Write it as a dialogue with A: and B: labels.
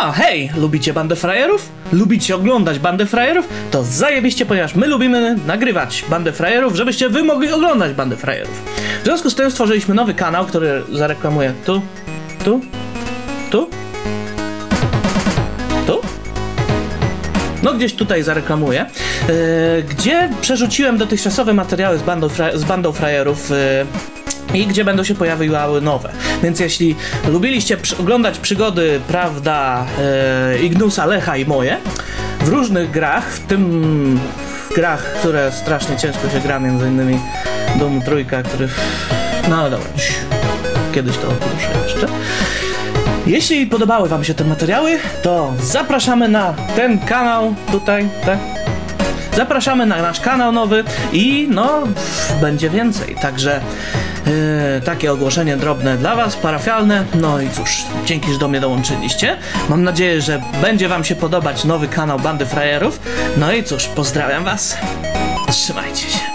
A: No hej, lubicie Bandę Frajerów? Lubicie oglądać Bandę Frajerów? To zajebiście, ponieważ my lubimy nagrywać Bandę Frajerów, żebyście wy mogli oglądać Bandę Frajerów. W związku z tym stworzyliśmy nowy kanał, który zareklamuję tu. No gdzieś tutaj zareklamuję, gdzie przerzuciłem dotychczasowe materiały z Bandą Frajerów i gdzie będą się pojawiały nowe. Więc jeśli lubiliście oglądać przygody, prawda, Ignusa, Lecha i moje w różnych grach, w tym grach, które strasznie ciężko się gra, między innymi Doom Trójka, który... No dobra, kiedyś to poruszę jeszcze. Jeśli podobały wam się te materiały, to zapraszamy na ten kanał tutaj, tak? Zapraszamy na nasz kanał nowy i no, będzie więcej, także takie ogłoszenie drobne dla was, parafialne. No i cóż, dzięki, że do mnie dołączyliście. Mam nadzieję, że będzie wam się podobać nowy kanał Bandy Frajerów. No i cóż, pozdrawiam was. Trzymajcie się.